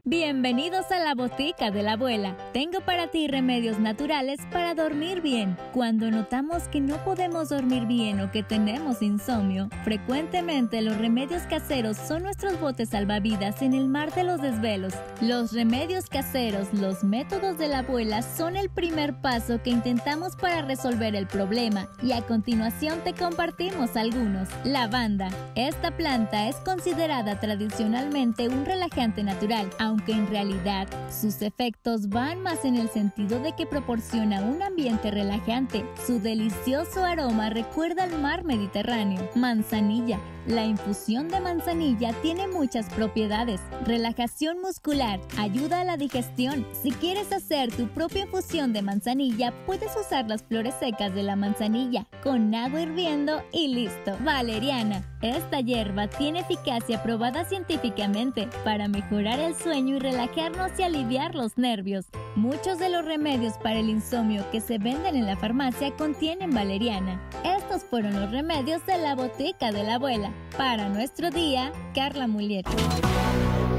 Bienvenidos a la botica de la abuela. Tengo para ti remedios naturales para dormir bien. Cuando notamos que no podemos dormir bien o que tenemos insomnio, frecuentemente los remedios caseros son nuestros botes salvavidas en el mar de los desvelos. Los remedios caseros, los métodos de la abuela, son el primer paso que intentamos para resolver el problema, y a continuación te compartimos algunos. Lavanda. Esta planta es considerada tradicionalmente un relajante natural, aunque en realidad sus efectos van más en el sentido de que proporciona un ambiente relajante. Su delicioso aroma recuerda al mar Mediterráneo. Manzanilla. La infusión de manzanilla tiene muchas propiedades. Relajación muscular, ayuda a la digestión. Si quieres hacer tu propia infusión de manzanilla, puedes usar las flores secas de la manzanilla con agua hirviendo y listo. Valeriana. Esta hierba tiene eficacia probada científicamente para mejorar el sueño y relajarnos y aliviar los nervios. Muchos de los remedios para el insomnio que se venden en la farmacia contienen valeriana. Estos fueron los remedios de la botica de la abuela. Para nuestro día, Carla Mullier.